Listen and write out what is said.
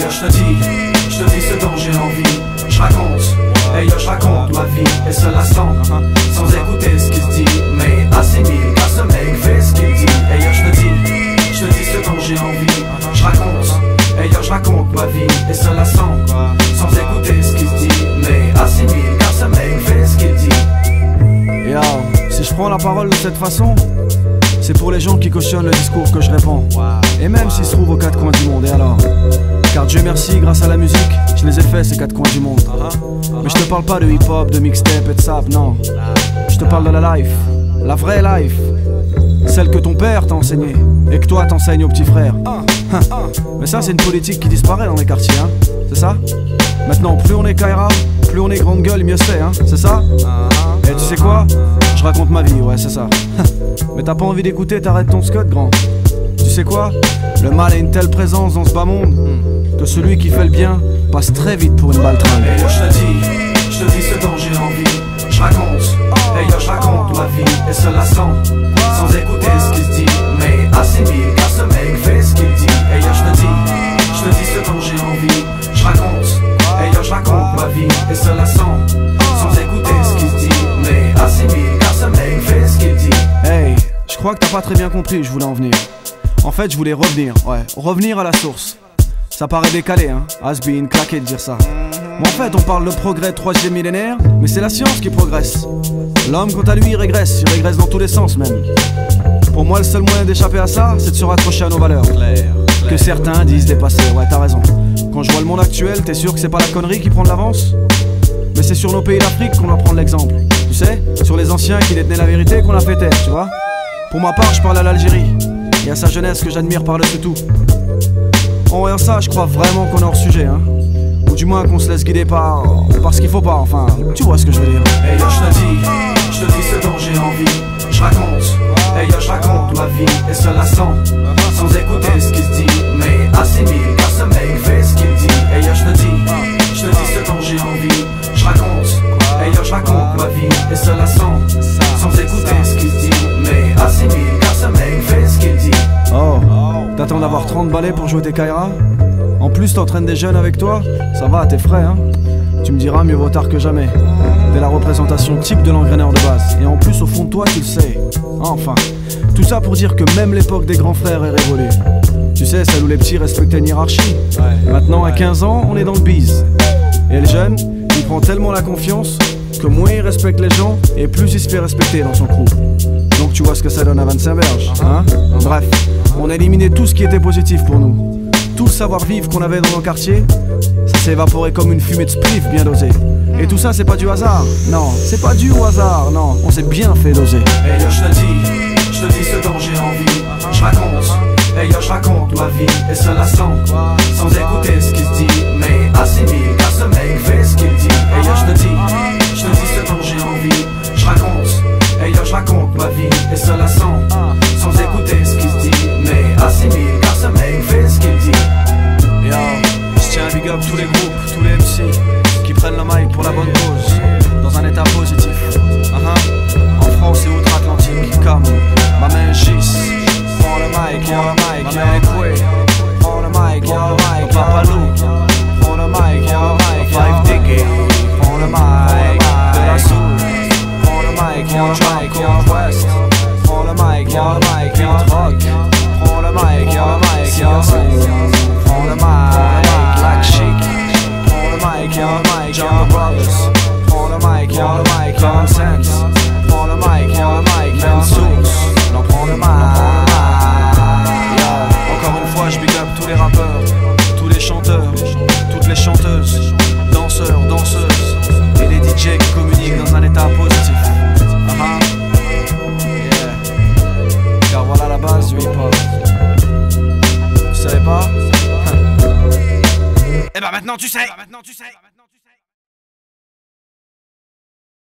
yo, je te dis ce dont j'ai envie. Je raconte, hey yo, je raconte ma vie et cela sans écouter ce qu'il se dit, mais assimile car ce mec fait ce qu'il dit. Hey yo, je te dis ce dont j'ai envie. Je raconte, hey yo, je raconte ma vie et cela sans écouter ce qu'il se dit, mais assimile car ce mec fait ce qu'il dit. Yo, si je prends la parole de cette façon, c'est pour les gens qui cautionnent le discours que je répands. Et même s'ils se trouvent aux quatre coins du monde, et alors? Car Dieu merci, grâce à la musique, je les ai fait ces quatre coins du monde. Mais je te parle pas de hip-hop, de mixtape et de sap, non. Je te parle de la life, la vraie life. Celle que ton père t'a enseignée et que toi t'enseignes aux petits frères. Mais ça c'est une politique qui disparaît dans les quartiers, hein. C'est ça? Maintenant plus on est Kaira, plus on est grande gueule, mieux c'est, hein. C'est ça? Et tu sais quoi? Je raconte ma vie, ouais c'est ça. Mais t'as pas envie d'écouter, t'arrêtes ton scot, grand. Tu sais quoi? Le mal a une telle présence dans ce bas monde que celui qui fait le bien passe très vite pour une baltringue. Hey yo, je te dis ce dont j'ai envie. Je raconte, hey yo, je raconte ma vie et cela sans écouter ce qu'il se dit, mais assimile car ce mec fait ce qu'il dit. Hey yo, je te dis ce dont j'ai envie. Je raconte, hey yo, je raconte ma vie et cela sans écouter ce qu'il se dit, mais assimile car ce mec fait ce qu'il dit. Hey, je crois que t'as pas très bien compris où je voulais en venir. En fait, je voulais revenir à la source. Ça paraît décalé, hein, has-been, claqué de dire ça. Mais en fait, on parle de progrès 3e millénaire, mais c'est la science qui progresse. L'homme, quant à lui, il régresse dans tous les sens même. Pour moi, le seul moyen d'échapper à ça, c'est de se raccrocher à nos valeurs. Que certains disent dépasser, ouais, t'as raison. Quand je vois le monde actuel, t'es sûr que c'est pas la connerie qui prend de l'avance? Mais c'est sur nos pays d'Afrique qu'on doit prendre l'exemple. Tu sais, sur les anciens qui détenaient la vérité qu'on a fait taire, tu vois. Pour ma part, je parle à l'Algérie et à sa jeunesse que j'admire par-dessus tout. En voyant ça, je crois vraiment qu'on est hors sujet, hein. Ou du moins qu'on se laisse guider par ce qu'il faut pas, enfin, tu vois ce que je veux dire. Hey yo, je te dis ce dont j'ai envie. Je raconte, hey yo, je raconte ma vie et cela sans écouter ce qu'il se dit, mais assimile car ce mec fait ce qu'il dit. Hey yo, je te dis ce dont j'ai envie. Je raconte, hey yo, je raconte ma vie et cela sans écouter ce qu'il se dit, mais assimile car ce mec fait ce qu'il dit. Oh, t'attends d'avoir 30 balais pour jouer tes Kaira? En plus t'entraînes des jeunes avec toi? Ça va, t'es frais, hein? Tu me diras, mieux vaut tard que jamais. T'es la représentation type de l'engraineur de base. Et en plus, au fond de toi, tu le sais. Enfin, tout ça pour dire que même l'époque des grands frères est révolue. Tu sais, celle où les petits respectaient une hiérarchie. Maintenant, à 15 ans, on est dans le bise. Et le jeune, il prend tellement la confiance que moins il respecte les gens et plus il se fait respecter dans son crew. Donc tu vois ce que ça donne à 25 berges, hein? Bref, on a éliminé tout ce qui était positif pour nous. Tout le savoir-vivre qu'on avait dans nos quartiers, ça s'est évaporé comme une fumée de spliff bien dosée. Et tout ça, c'est pas du hasard. Non, c'est pas dû au hasard, non, on s'est bien fait doser. Hey yo, je te dis ce dont j'ai envie. Je raconte, hey yo, je raconte ma vie et cela sans écouter ce qu'il se dit, mais assimile car ce mec fait ce qu'il dit. Hey yo, je te dis ce dont j'ai envie. Je raconte, hey yo, je raconte ma vie et cela sans écouter ce qu'il se dit, mais assimile car ce mec fait ce qu'il dit. Yo, je tiens à big up tous les groupes, tous les MC qui prennent le mic pour la bonne cause, dans un état positif. En France et outre-Atlantique, comme ma main Gis. Prends le mic, yo, ma main Ekwe. Prends le mic, yo, Papa Lou. Prends le mic, yo, Five Diggy. Prends le mic, de la Soul. Prends le mic, yo, West. Prends le mic, yo, Beat Rock. Prends le mic, yo, prends le mic, Black Chic. Prends le mic, yo, John Brothers. Prends le mic, yo, Common Sense. Prends le mic, yo, Ben Source. Non, prends le mic. Yo, encore une fois, je big up tous les rappeurs, tous les chanteurs, toutes les chanteuses, danseurs, danseuses et les DJ qui communiquent dans un état positif. Yeah. Car voilà la base du hip-hop. Tu savais pas? Eh ben maintenant tu sais.